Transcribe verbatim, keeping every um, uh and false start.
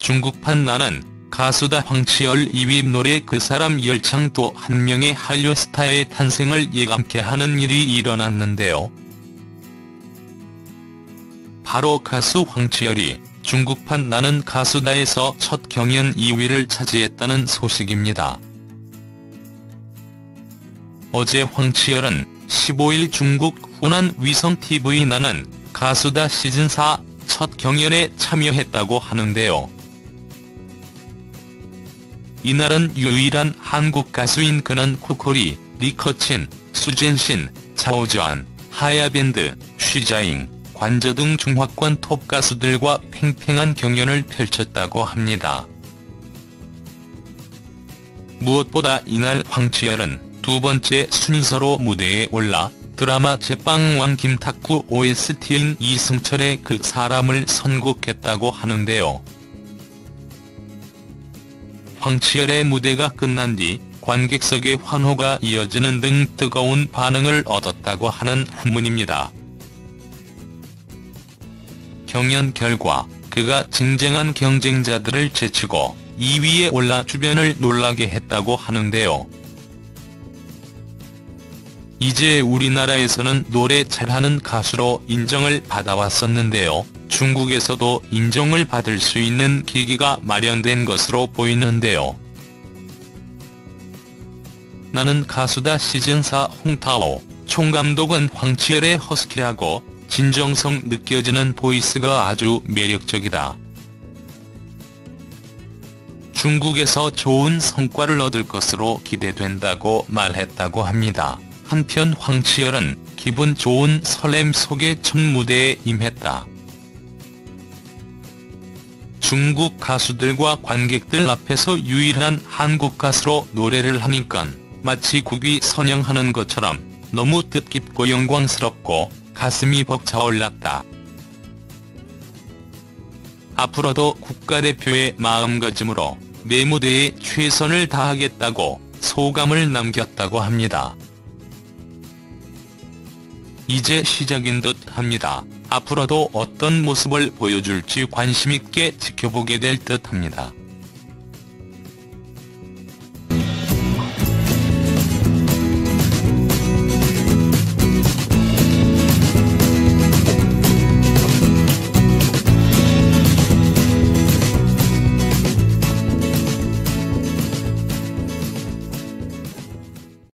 중국판 나는 가수다 황치열 이 위 노래 그 사람 열창 또 한 명의 한류 스타의 탄생을 예감케 하는 일이 일어났는데요. 바로 가수 황치열이 중국판 나는 가수다에서 첫 경연 이 위를 차지했다는 소식입니다. 어제 황치열은 십오일 중국 후난 위성티비 나는 가수다 시즌사 첫 경연에 참여했다고 하는데요. 이날은 유일한 한국 가수인 그는 코코리, 리커친, 수진신, 차오즈안, 하야밴드, 쉬자잉, 관저 등 중화권 톱 가수들과 팽팽한 경연을 펼쳤다고 합니다. 무엇보다 이날 황치열은 두 번째 순서로 무대에 올라 드라마 제빵왕 김탁구 오에스티인 이승철의 그 사람을 선곡했다고 하는데요. 황치열의 무대가 끝난 뒤 관객석의 환호가 이어지는 등 뜨거운 반응을 얻었다고 하는 후문입니다. 경연 결과 그가 쟁쟁한 경쟁자들을 제치고 이 위에 올라 주변을 놀라게 했다고 하는데요. 이제 우리나라에서는 노래 잘하는 가수로 인정을 받아왔었는데요. 중국에서도 인정을 받을 수 있는 계기가 마련된 것으로 보이는데요. 나는 가수다 시즌사 홍타오 총감독은 황치열의 허스키하고 진정성 느껴지는 보이스가 아주 매력적이다. 중국에서 좋은 성과를 얻을 것으로 기대된다고 말했다고 합니다. 한편 황치열은 기분 좋은 설렘 속에 첫 무대에 임했다. 중국 가수들과 관객들 앞에서 유일한 한국 가수로 노래를 하니깐 마치 국위 선양하는 것처럼 너무 뜻깊고 영광스럽고 가슴이 벅차올랐다. 앞으로도 국가대표의 마음가짐으로 매 무대에 최선을 다하겠다고 소감을 남겼다고 합니다. 이제 시작인 듯 합니다. 앞으로도 어떤 모습을 보여줄지 관심있게 지켜보게 될 듯 합니다.